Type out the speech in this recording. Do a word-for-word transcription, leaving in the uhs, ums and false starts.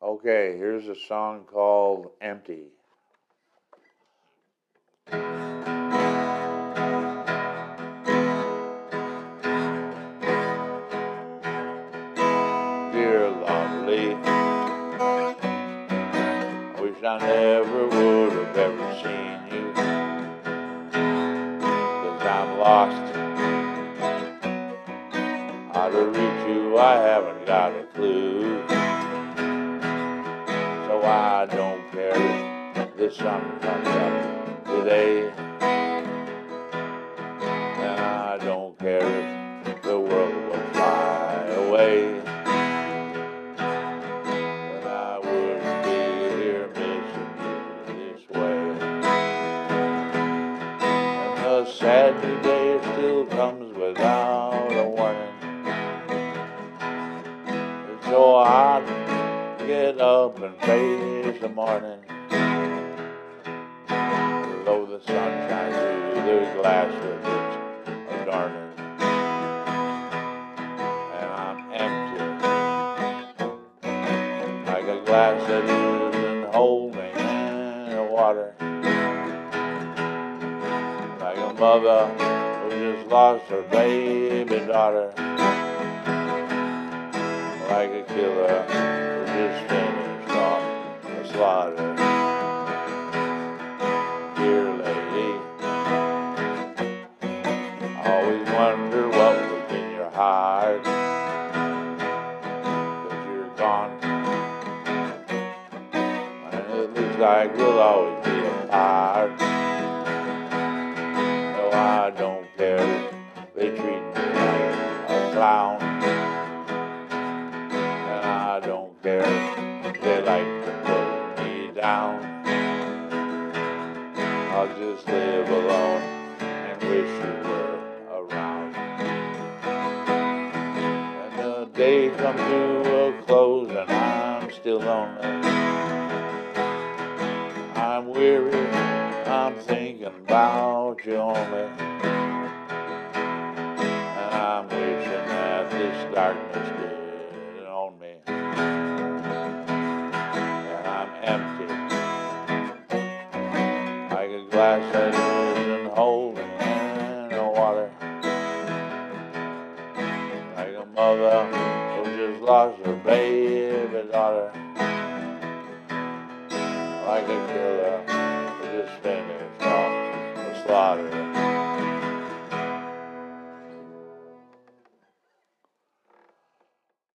Okay, here's a song called Empty. Dear lovely, I wish I never would have ever seen you, 'cause I'm lost. How to reach you, I haven't got a clue. So I don't care if the sun comes up today, and I don't care if the world will fly away, but I wouldn't be here missing you this way. And the sad new day still comes without a warning. It's so hard to get up and face the morning, though the sun shines through the glass with its adorning. And I'm empty, like a glass that isn't holding any water, like a mother who just lost her baby daughter, like a killer who just finished off the slaughter. Dear lady, I always wonder what was in your heart, 'cause you're gone, and it looks like we'll always be apart. No, I don't care if they treat me like a clown, and I don't care if they like to put me down. I'll just live alone and wish you were around. And the day comes to a close and I'm still lonely. I'm weary, I'm thinking about you only, and I'm wishing that this darkness didn't own me. And I'm empty, like a glass that isn't holding any water, like a mother who just lost her baby daughter, like a killer who just finished off the slaughter.